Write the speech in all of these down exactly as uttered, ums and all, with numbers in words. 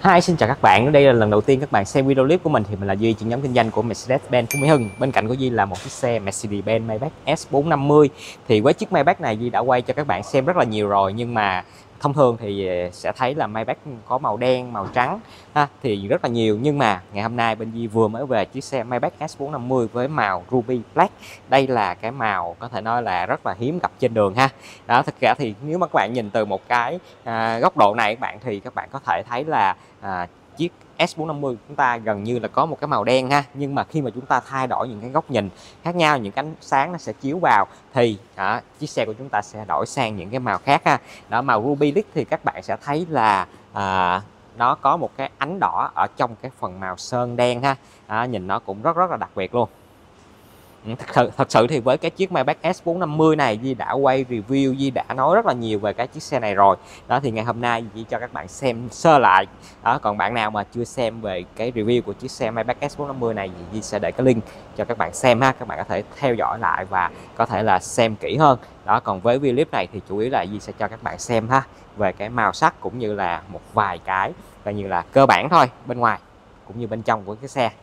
Hi, xin chào các bạn. Nếu đây là lần đầu tiên các bạn xem video clip của mình thì mình là Duy, trưởng nhóm kinh doanh của Mercedes-Benz Phú Mỹ Hưng. Bên cạnh của Duy là một chiếc xe Mercedes-Benz Maybach S bốn năm mươi. Thì với chiếc Maybach này Duy đã quay cho các bạn xem rất là nhiều rồi, nhưng mà thông thường thì sẽ thấy là Maybach có màu đen, màu trắng ha, thì rất là nhiều. Nhưng mà ngày hôm nay bên Duy vừa mới về chiếc xe Maybach S bốn năm mươi với màu Ruby Black. Đây là cái màu có thể nói là rất là hiếm gặp trên đường ha. Đó, thật ra thì nếu mà các bạn nhìn từ một cái à, góc độ này các bạn thì các bạn có thể thấy là à, chiếc S bốn năm mươi của chúng ta gần như là có một cái màu đen ha, nhưng mà khi mà chúng ta thay đổi những cái góc nhìn khác nhau, những cái ánh sáng nó sẽ chiếu vào thì đó, chiếc xe của chúng ta sẽ đổi sang những cái màu khác ha. Đó, màu Ruby Black thì các bạn sẽ thấy là à, nó có một cái ánh đỏ ở trong cái phần màu sơn đen ha. À, nhìn nó cũng rất rất là đặc biệt luôn. Thật sự, thật sự thì với cái chiếc Maybach S bốn năm mươi này Di đã quay review, Di đã nói rất là nhiều về cái chiếc xe này rồi. Đó thì ngày hôm nay Di cho các bạn xem sơ lại. Đó, còn bạn nào mà chưa xem về cái review của chiếc xe Maybach S bốn năm mươi này thì Di sẽ để cái link cho các bạn xem ha. Các bạn có thể theo dõi lại và có thể là xem kỹ hơn. Đó, còn với video clip này thì chủ yếu là Di sẽ cho các bạn xem ha về cái màu sắc cũng như là một vài cái coi như là cơ bản thôi, bên ngoài cũng như bên trong của cái xe.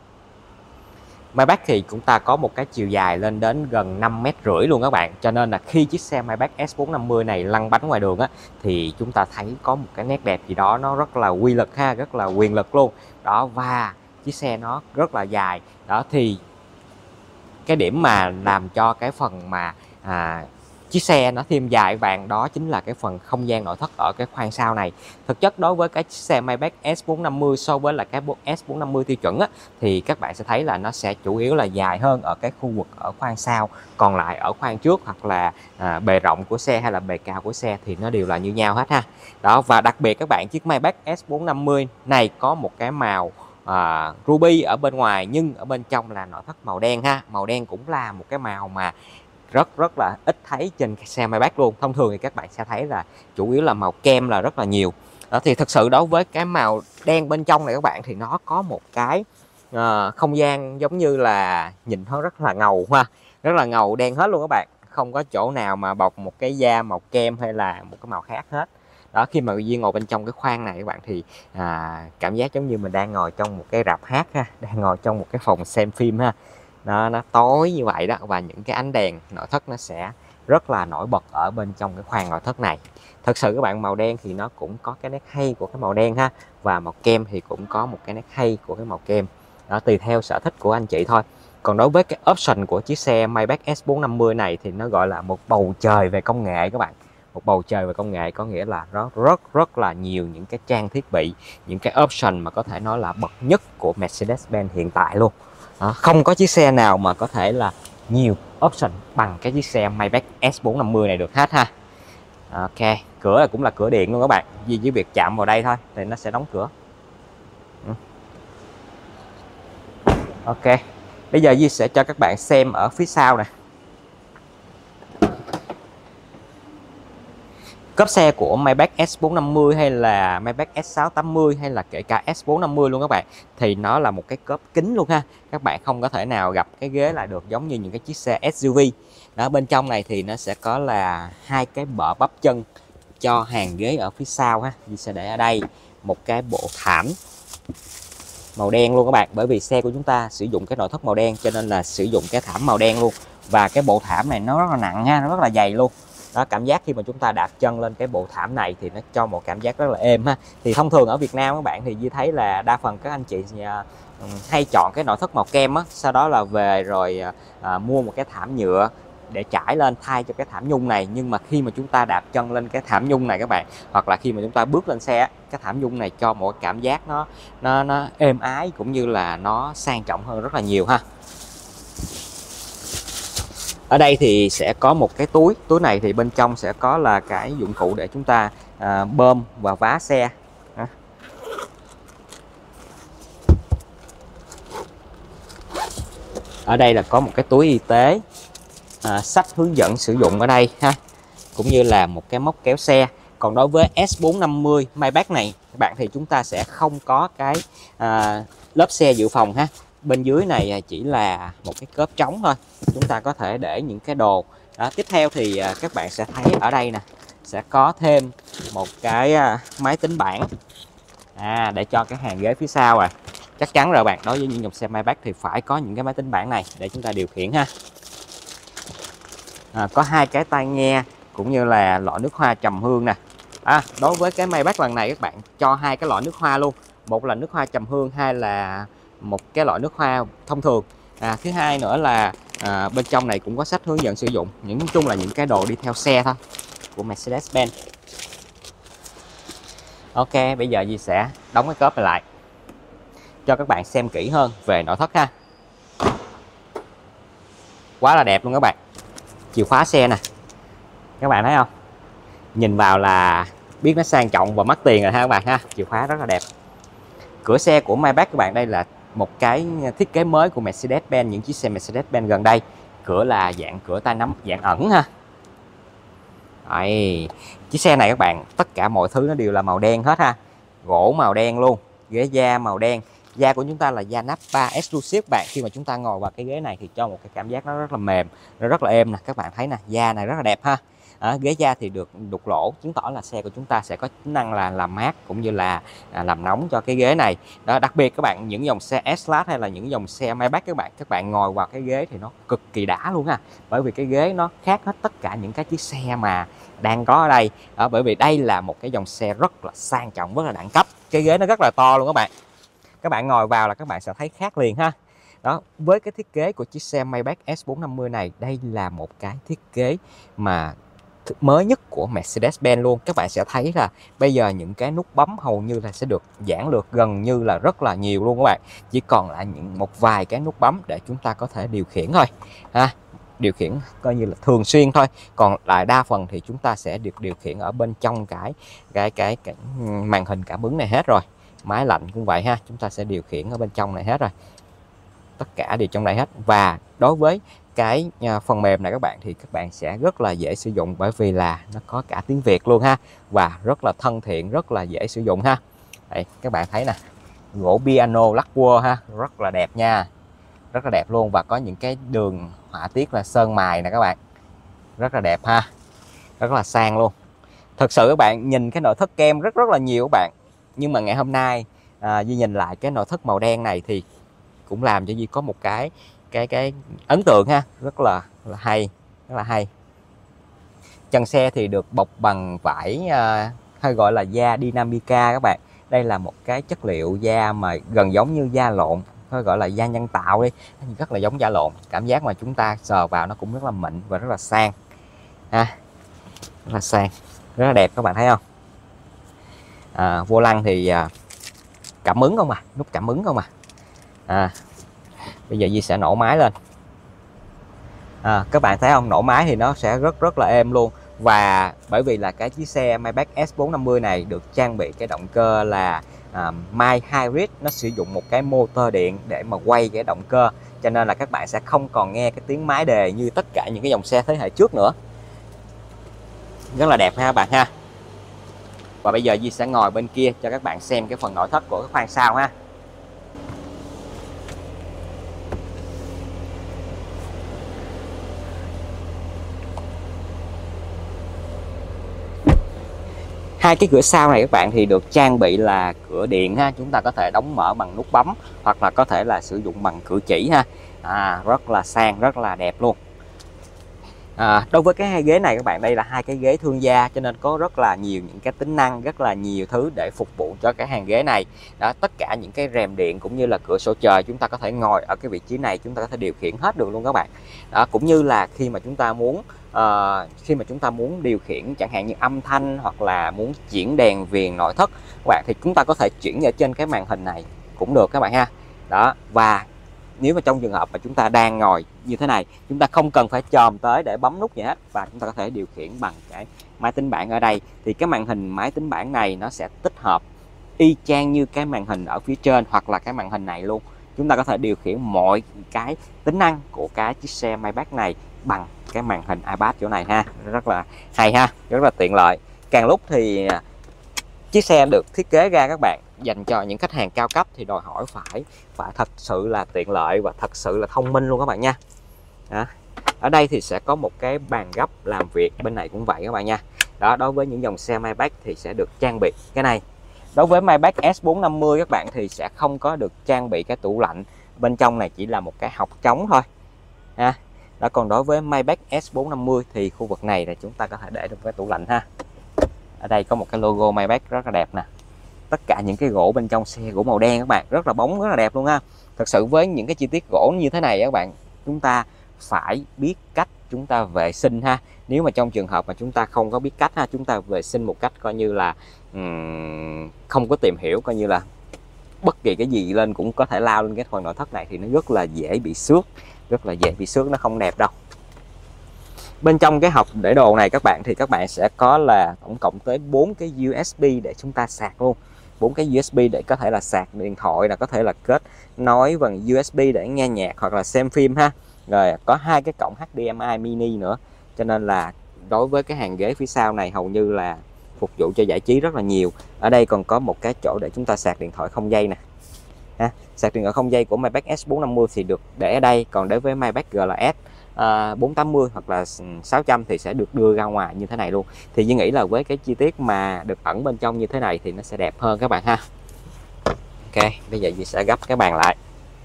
Maybach thì chúng ta có một cái chiều dài lên đến gần năm mét rưỡi luôn các bạn, cho nên là khi chiếc xe Maybach S bốn năm mươi này lăn bánh ngoài đường á thì chúng ta thấy có một cái nét đẹp gì đó nó rất là quy lực ha, rất là quyền lực luôn đó, và chiếc xe nó rất là dài đó. Thì cái điểm mà làm cho cái phần mà à, chiếc xe nó thêm dài các bạn, đó chính là cái phần không gian nội thất ở cái khoang sau này. Thực chất đối với cái chiếc xe Maybach S bốn năm mươi so với là cái S bốn năm mươi tiêu chuẩn á, thì các bạn sẽ thấy là nó sẽ chủ yếu là dài hơn ở cái khu vực ở khoang sau, còn lại ở khoang trước hoặc là à, bề rộng của xe hay là bề cao của xe thì nó đều là như nhau hết ha. Đó, và đặc biệt các bạn, chiếc Maybach S bốn năm mươi này có một cái màu à, ruby ở bên ngoài, nhưng ở bên trong là nội thất màu đen ha. Màu đen cũng là một cái màu mà rất rất là ít thấy trên xe Maybach luôn. Thông thường thì các bạn sẽ thấy là chủ yếu là màu kem là rất là nhiều. Đó, thì thực sự đối với cái màu đen bên trong này các bạn thì nó có một cái uh, không gian giống như là nhìn nó rất là ngầu ha, rất là ngầu đen hết luôn các bạn, không có chỗ nào mà bọc một cái da màu kem hay là một cái màu khác hết. Đó, khi mà Duy ngồi bên trong cái khoang này các bạn thì à, cảm giác giống như mình đang ngồi trong một cái rạp hát ha, đang ngồi trong một cái phòng xem phim ha. Nó, nó tối như vậy đó, và những cái ánh đèn nội thất nó sẽ rất là nổi bật ở bên trong cái khoang nội thất này. Thật sự các bạn, màu đen thì nó cũng có cái nét hay của cái màu đen ha, và màu kem thì cũng có một cái nét hay của cái màu kem. Đó, tùy theo sở thích của anh chị thôi. Còn đối với cái option của chiếc xe Maybach S bốn năm mươi này thì nó gọi là một bầu trời về công nghệ các bạn. Một bầu trời về công nghệ có nghĩa là rất rất rất là nhiều những cái trang thiết bị, những cái option mà có thể nói là bậc nhất của Mercedes-Benz hiện tại luôn. Đó, không có chiếc xe nào mà có thể là nhiều option bằng cái chiếc xe Maybach S bốn năm mươi này được hết ha. Ok, cửa là cũng là cửa điện luôn các bạn, vì với việc chạm vào đây thôi thì nó sẽ đóng cửa. Ok, bây giờ Duy sẽ cho các bạn xem ở phía sau nè. Cốp xe của Maybach S bốn năm mươi hay là Maybach S sáu tám mươi hay là kể cả S bốn năm mươi luôn các bạn, thì nó là một cái cốp kính luôn ha. Các bạn không có thể nào gặp cái ghế lại được giống như những cái chiếc xe ét u vê. Đó, bên trong này thì nó sẽ có là hai cái bệ bắp chân cho hàng ghế ở phía sau ha. Duy sẽ để ở đây một cái bộ thảm màu đen luôn các bạn, bởi vì xe của chúng ta sử dụng cái nội thất màu đen cho nên là sử dụng cái thảm màu đen luôn. Và cái bộ thảm này nó rất là nặng ha, nó rất là dày luôn. Đó, cảm giác khi mà chúng ta đạp chân lên cái bộ thảm này thì nó cho một cảm giác rất là êm ha. Thì thông thường ở Việt Nam các bạn thì Duy thấy là đa phần các anh chị hay chọn cái nội thất màu kem á, sau đó là về rồi à, mua một cái thảm nhựa để trải lên thay cho cái thảm nhung này. Nhưng mà khi mà chúng ta đạp chân lên cái thảm nhung này các bạn, hoặc là khi mà chúng ta bước lên xe, cái thảm nhung này cho một cảm giác nó nó nó êm ái cũng như là nó sang trọng hơn rất là nhiều ha. Ở đây thì sẽ có một cái túi, túi này thì bên trong sẽ có là cái dụng cụ để chúng ta à, bơm và vá xe. Đó. Ở đây là có một cái túi y tế, à, sách hướng dẫn sử dụng ở đây ha, cũng như là một cái móc kéo xe. Còn đối với S bốn năm mươi Maybach này các bạn thì chúng ta sẽ không có cái à, lớp xe dự phòng ha. Bên dưới này chỉ là một cái cốp trống thôi, chúng ta có thể để những cái đồ. Đó, tiếp theo thì các bạn sẽ thấy ở đây nè, sẽ có thêm một cái máy tính bảng à, để cho cái hàng ghế phía sau. À chắc chắn rồi bạn, đối với những dòng xe Maybach thì phải có những cái máy tính bảng này để chúng ta điều khiển ha. À, có hai cái tai nghe cũng như là lọ nước hoa trầm hương nè. À, đối với cái Maybach lần này các bạn cho hai cái lọ nước hoa luôn, một là nước hoa trầm hương, hai là một cái lọ nước hoa thông thường. À, thứ hai nữa là à, bên trong này cũng có sách hướng dẫn sử dụng, những chung là những cái đồ đi theo xe thôi của Mercedes-Benz. Ok, bây giờ Di sẽ đóng cái cốp này lại cho các bạn xem kỹ hơn về nội thất ha. Quá là đẹp luôn các bạn. Chìa khóa xe nè, các bạn thấy không, nhìn vào là biết nó sang trọng và mắc tiền rồi ha các bạn ha. Chìa khóa rất là đẹp. Cửa xe của Maybach các bạn, đây là một cái thiết kế mới của Mercedes-Benz, những chiếc xe Mercedes-Benz gần đây. Cửa là dạng cửa tay nắm dạng ẩn ha. Đấy, chiếc xe này các bạn, tất cả mọi thứ nó đều là màu đen hết ha. Gỗ màu đen luôn, ghế da màu đen. Da của chúng ta là da Nappa Exclusive bạn. Khi mà chúng ta ngồi vào cái ghế này thì cho một cái cảm giác nó rất là mềm, nó rất là êm nè. Các bạn thấy nè, da này rất là đẹp ha. À, ghế da thì được đục lỗ, chứng tỏ là xe của chúng ta sẽ có tính năng là làm mát cũng như là à, làm nóng cho cái ghế này. Đó, đặc biệt các bạn, những dòng xe S-Class hay là những dòng xe Maybach các bạn, các bạn ngồi vào cái ghế thì nó cực kỳ đã luôn ha. Bởi vì cái ghế nó khác hết tất cả những cái chiếc xe mà đang có ở đây. Đó, bởi vì đây là một cái dòng xe rất là sang trọng, rất là đẳng cấp. Cái ghế nó rất là to luôn các bạn. Các bạn ngồi vào là các bạn sẽ thấy khác liền ha. Đó, với cái thiết kế của chiếc xe Maybach S bốn năm mươi này, đây là một cái thiết kế mà mới nhất của Mercedes-Benz luôn. Các bạn sẽ thấy là bây giờ những cái nút bấm hầu như là sẽ được giãn lược gần như là rất là nhiều luôn các bạn. Chỉ còn lại những một vài cái nút bấm để chúng ta có thể điều khiển thôi ha. Điều khiển coi như là thường xuyên thôi, còn lại đa phần thì chúng ta sẽ được điều khiển ở bên trong cái cái cái, cái màn hình cảm ứng này hết rồi. Máy lạnh cũng vậy ha, chúng ta sẽ điều khiển ở bên trong này hết rồi, tất cả đều trong đây hết. Và đối với cái phần mềm này các bạn thì các bạn sẽ rất là dễ sử dụng, bởi vì là nó có cả tiếng Việt luôn ha, và rất là thân thiện, rất là dễ sử dụng ha. Đây, các bạn thấy nè, gỗ piano lacquer ha, rất là đẹp nha, rất là đẹp luôn. Và có những cái đường họa tiết là sơn mài nè các bạn, rất là đẹp ha, rất là sang luôn. Thực sự các bạn nhìn cái nội thất kem rất rất là nhiều các bạn, nhưng mà ngày hôm nay à, Duy nhìn lại cái nội thất màu đen này thì cũng làm cho Duy có một cái cái cái ấn tượng ha, rất là, là hay, rất là hay. Chân xe thì được bọc bằng vải à, hay gọi là da Dinamica các bạn. Đây là một cái chất liệu da mà gần giống như da lộn, thôi gọi là da nhân tạo đi, rất là giống da lộn. Cảm giác mà chúng ta sờ vào nó cũng rất là mịn và rất là sang ha, rất là sang, rất là đẹp các bạn thấy không. À, vô lăng thì à, cảm ứng không à, nút cảm ứng không à. À, bây giờ Di sẽ nổ máy lên. À, các bạn thấy không, nổ máy thì nó sẽ rất rất là êm luôn. Và bởi vì là cái chiếc xe Maybach S bốn năm mươi này được trang bị cái động cơ là à, mild hybrid, nó sử dụng một cái motor điện để mà quay cái động cơ, cho nên là các bạn sẽ không còn nghe cái tiếng máy đề như tất cả những cái dòng xe thế hệ trước nữa. Rất là đẹp ha các bạn ha. Và bây giờ Di sẽ ngồi bên kia cho các bạn xem cái phần nội thất của cái khoang sau ha. Hai cái cửa sau này các bạn thì được trang bị là cửa điện ha, chúng ta có thể đóng mở bằng nút bấm hoặc là có thể là sử dụng bằng cử chỉ ha. À, rất là sang, rất là đẹp luôn. À, đối với cái hai ghế này các bạn, đây là hai cái ghế thương gia cho nên có rất là nhiều những cái tính năng, rất là nhiều thứ để phục vụ cho cái hàng ghế này. Đó, tất cả những cái rèm điện cũng như là cửa sổ trời chúng ta có thể ngồi ở cái vị trí này, chúng ta có thể điều khiển hết được luôn các bạn. Đó, cũng như là khi mà chúng ta muốn uh, khi mà chúng ta muốn điều khiển chẳng hạn như âm thanh hoặc là muốn chuyển đèn viền nội thất các bạn, thì chúng ta có thể chuyển ở trên cái màn hình này cũng được các bạn ha. Đó, và nếu mà trong trường hợp mà chúng ta đang ngồi như thế này, chúng ta không cần phải chồm tới để bấm nút gì hết, và chúng ta có thể điều khiển bằng cái máy tính bảng ở đây. Thì cái màn hình máy tính bảng này nó sẽ tích hợp y chang như cái màn hình ở phía trên hoặc là cái màn hình này luôn. Chúng ta có thể điều khiển mọi cái tính năng của cái chiếc xe Maybach này bằng cái màn hình iPad chỗ này ha, rất là hay ha, rất là tiện lợi. Càng lúc thì chiếc xe được thiết kế ra các bạn dành cho những khách hàng cao cấp thì đòi hỏi phải phải thật sự là tiện lợi và thật sự là thông minh luôn các bạn nha. Đó. Ở đây thì sẽ có một cái bàn gấp làm việc, bên này cũng vậy các bạn nha. Đó, đối với những dòng xe Maybach thì sẽ được trang bị cái này. Đối với Maybach S bốn năm mươi các bạn thì sẽ không có được trang bị cái tủ lạnh, bên trong này chỉ là một cái hộc trống thôi ha. Đó, còn đối với Maybach S bốn năm mươi thì khu vực này là chúng ta có thể để được cái tủ lạnh ha. Ở đây có một cái logo Maybach rất là đẹp nè. Tất cả những cái gỗ bên trong xe gỗ màu đen các bạn, rất là bóng, rất là đẹp luôn ha. Thật sự với những cái chi tiết gỗ như thế này các bạn, chúng ta phải biết cách chúng ta vệ sinh ha. Nếu mà trong trường hợp mà chúng ta không có biết cách ha, chúng ta vệ sinh một cách coi như là um, không có tìm hiểu, coi như là bất kỳ cái gì lên cũng có thể lao lên cái phần nội thất này thì nó rất là dễ bị xước, rất là dễ bị xước, nó không đẹp đâu. Bên trong cái hộc để đồ này các bạn thì các bạn sẽ có là tổng cộng tới bốn cái u ét bê để chúng ta sạc luôn. bốn cái u ét bê để có thể là sạc điện thoại, là có thể là kết nối bằng u ét bê để nghe nhạc hoặc là xem phim ha. Rồi có hai cái cổng hát đê em i mini nữa. Cho nên là đối với cái hàng ghế phía sau này hầu như là phục vụ cho giải trí rất là nhiều. Ở đây còn có một cái chỗ để chúng ta sạc điện thoại không dây nè. Ha, sạc điện thoại không dây của Maybach S bốn năm mươi thì được để ở đây, còn đối với Maybach giê lờ ét uh, bốn tám mươi hoặc là sáu trăm thì sẽ được đưa ra ngoài như thế này luôn. Thì Duy nghĩ là với cái chi tiết mà được ẩn bên trong như thế này thì nó sẽ đẹp hơn các bạn ha. Ok, bây giờ Duy sẽ gấp cái bàn lại.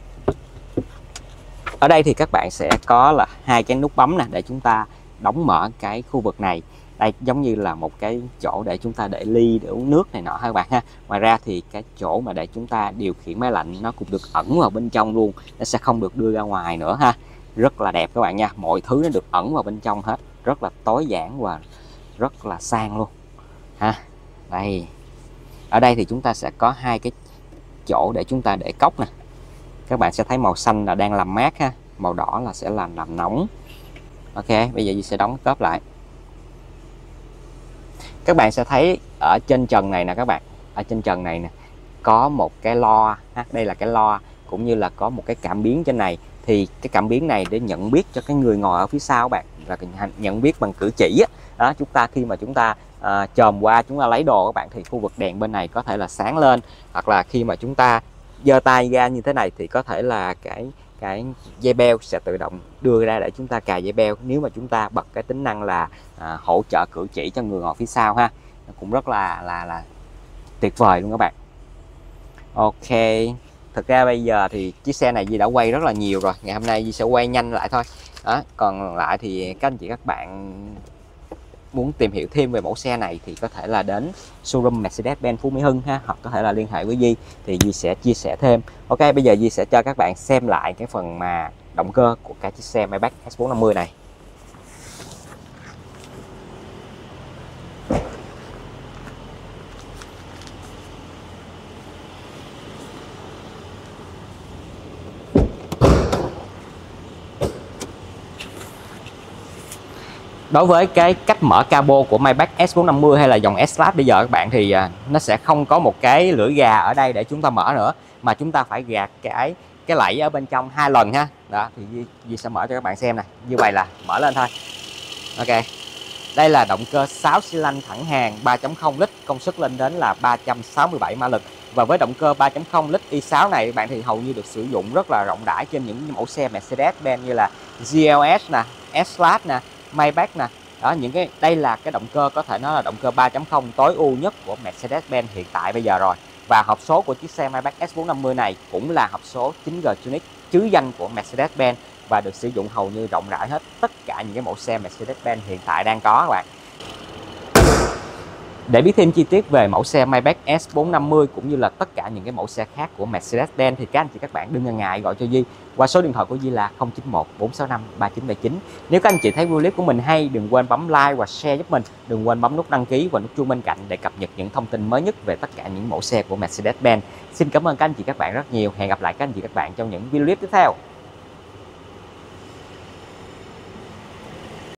Ở đây thì các bạn sẽ có là hai cái nút bấm nè để chúng ta đóng mở cái khu vực này. Đây giống như là một cái chỗ để chúng ta để ly để uống nước này nọ các bạn ha. Ngoài ra thì cái chỗ mà để chúng ta điều khiển máy lạnh nó cũng được ẩn vào bên trong luôn, nó sẽ không được đưa ra ngoài nữa ha. Rất là đẹp các bạn nha, mọi thứ nó được ẩn vào bên trong hết, rất là tối giản và rất là sang luôn ha. Đây, ở đây thì chúng ta sẽ có hai cái chỗ để chúng ta để cốc nè. Các bạn sẽ thấy màu xanh là đang làm mát ha, màu đỏ là sẽ làm làm nóng. Ok, bây giờ Duy sẽ đóng cốp lại. Các bạn sẽ thấy ở trên trần này nè các bạn, ở trên trần này nè có một cái loa ha, đây là cái loa, cũng như là có một cái cảm biến trên này. Thì cái cảm biến này để nhận biết cho cái người ngồi ở phía sau các bạn, là nhận biết bằng cử chỉ á. Đó, chúng ta khi mà chúng ta à, chồm qua chúng ta lấy đồ các bạn thì khu vực đèn bên này có thể là sáng lên, hoặc là khi mà chúng ta giơ tay ra như thế này thì có thể là cái cái dây beo sẽ tự động đưa ra để chúng ta cài dây beo, nếu mà chúng ta bật cái tính năng là à, hỗ trợ cử chỉ cho người ngồi phía sau ha. Nó cũng rất là là là tuyệt vời luôn các bạn. Ok, thực ra bây giờ thì chiếc xe này Duy đã quay rất là nhiều rồi, ngày hôm nay Duy sẽ quay nhanh lại thôi đó. Còn lại thì các anh chị các bạn muốn tìm hiểu thêm về mẫu xe này thì có thể là đến showroom Mercedes-Benz Phú Mỹ Hưng ha, hoặc có thể là liên hệ với Duy thì Duy sẽ chia sẻ thêm. Ok, bây giờ Duy sẽ cho các bạn xem lại cái phần mà động cơ của cái chiếc xe Maybach S bốn năm mươi này. Đối với cái cách mở cabo của Maybach S bốn năm mươi hay là dòng S-Class bây giờ các bạn thì nó sẽ không có một cái lưỡi gà ở đây để chúng ta mở nữa, mà chúng ta phải gạt cái cái lẫy ở bên trong hai lần ha. Đó thì Duy, Duy sẽ mở cho các bạn xem này, như vậy là mở lên thôi. Ok, đây là động cơ sáu xi lanh thẳng hàng ba chấm không lít, công suất lên đến là ba trăm sáu mươi bảy mã lực. Và với động cơ ba chấm không lít i sáu này các bạn thì hầu như được sử dụng rất là rộng rãi trên những mẫu xe Mercedes-Benz như là giê lờ ét nè, S-Class nè, Maybach nè. Đó, những cái đây là cái động cơ có thể nói là động cơ ba chấm không tối ưu nhất của Mercedes-Benz hiện tại bây giờ rồi. Và hộp số của chiếc xe Maybach S bốn năm mươi này cũng là hộp số chín G Tronic chứ danh của Mercedes-Benz và được sử dụng hầu như rộng rãi hết tất cả những cái mẫu xe Mercedes-Benz hiện tại đang có các bạn. Để biết thêm chi tiết về mẫu xe Maybach S bốn năm mươi cũng như là tất cả những cái mẫu xe khác của Mercedes-Benz thì các anh chị các bạn đừng ngần ngại gọi cho Duy qua số điện thoại của Duy là không chín một bốn sáu năm ba chín bảy chín. Nếu các anh chị thấy video clip của mình hay, đừng quên bấm like và share giúp mình, đừng quên bấm nút đăng ký và nút chuông bên cạnh để cập nhật những thông tin mới nhất về tất cả những mẫu xe của Mercedes-Benz. Xin cảm ơn các anh chị các bạn rất nhiều. Hẹn gặp lại các anh chị các bạn trong những video clip tiếp theo.